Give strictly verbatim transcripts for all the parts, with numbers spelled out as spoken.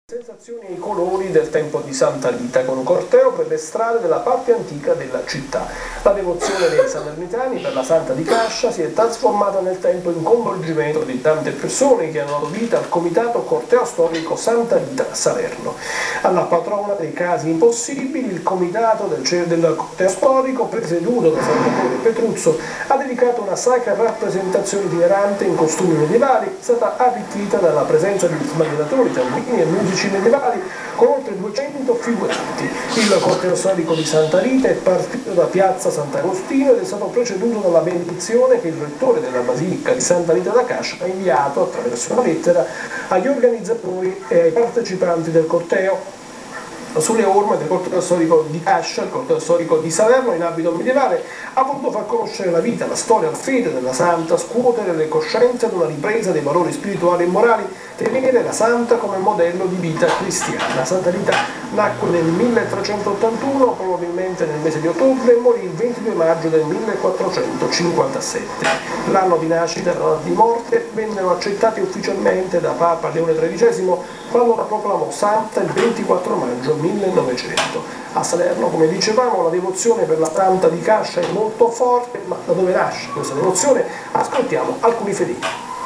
Sensazioni e i colori del tempo di Santa Rita, con un corteo per le strade della parte antica della città. La devozione dei salernitani per la Santa di Cascia si è trasformata nel tempo in coinvolgimento di tante persone che hanno dato vita al comitato corteo storico Santa Rita Salerno. Alla patrona dei casi impossibili, il comitato del, del corteo storico, presieduto da Salvatore Petruzzo, ha dedicato una sacra rappresentazione itinerante in costumi medievali, stata arricchita dalla presenza di smagliatori, tambini e musici medievali con oltre duecento figuranti. Il corteo storico di Santa Rita è partito da piazza Sant'Agostino ed è stato preceduto dalla benedizione che il rettore della Basilica di Santa Rita da Cascia ha inviato attraverso una lettera agli organizzatori e ai partecipanti del corteo. Sulle orme del corteo storico di Cascia, il corteo storico di Salerno in abito medievale ha voluto far conoscere la vita, la storia, la fede della santa, scuotere le coscienze ad una ripresa dei valori spirituali e morali, tenere la santa come modello di vita cristiana. Santa Rita nacque nel milletrecentottantuno, probabilmente nel mese di ottobre, e morì il ventidue maggio del millequattrocentocinquantasette. L'anno di nascita e l'anno di morte vennero accettati ufficialmente da Papa Leone tredicesimo quando la proclamò santa il ventiquattro maggio millenovecento. A Salerno, come dicevamo, la devozione per la Santa di Cascia è molto forte, ma da dove nasce questa devozione? Ascoltiamo alcuni fedeli.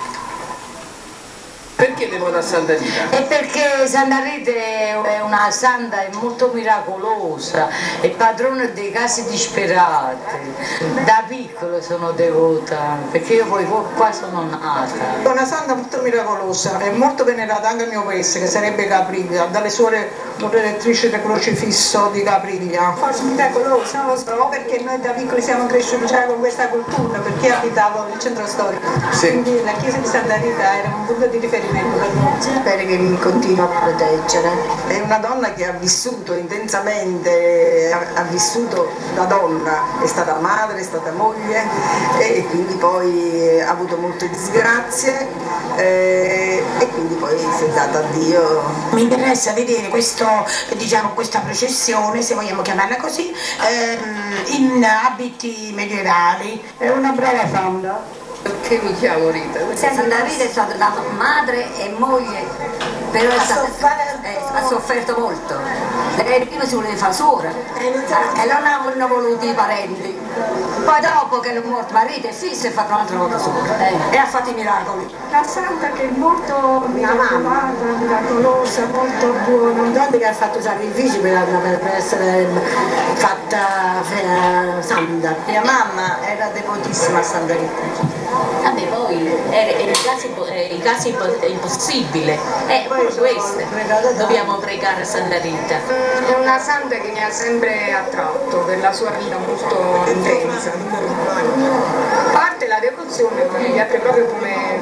Perché devono a Santa Rita? È perché Santa Rita è una santa è molto miracolosa, è padrona dei casi disperati. Da piccolo sono devota, perché io poi qua sono nata. È una santa molto miracolosa, è molto venerata anche al mio paese, che sarebbe Capriglia, dalle suore protettrici del crocifisso di Capriglia. Forse miracolosa, non lo so, perché noi da piccoli siamo cresciuti già con questa cultura, perché abitavo nel centro storico. Sì. Quindi la chiesa di Santa Rita era un punto di riferimento. Spero che mi continui a proteggere. È una donna che ha vissuto intensamente, ha, ha vissuto da donna, è stata madre, è stata moglie e quindi poi ha avuto molte disgrazie eh, e quindi poi si è data a Dio. Mi interessa vedere questo, diciamo, questa processione, se vogliamo chiamarla così, ehm, in abiti medievali. È una brava santa. Perché mi chiamo Rita? Santa Rita è stata la madre e moglie, però è stata, eh, ha sofferto molto. Lei prima si voleva fare suora e non hanno voluto i parenti. Poi dopo che è morto marito e figlio si è fatto un'altra volta suora eh, e ha fatto i miracoli. La santa che è molto miracolata, miracolosa, molto buona. Un donna che ha fatto sacrifici per, per essere fatta eh, santa. Mia mamma era devotissima a Santa Rita. Vabbè, poi eh, i casi, eh, i casi impossibili, è pure questo, dobbiamo pregare a Santa Rita. È una santa che mi ha sempre attratto per la sua vita molto intensa. A parte la devozione, ma mi piace proprio come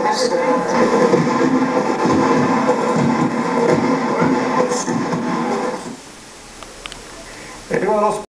persona.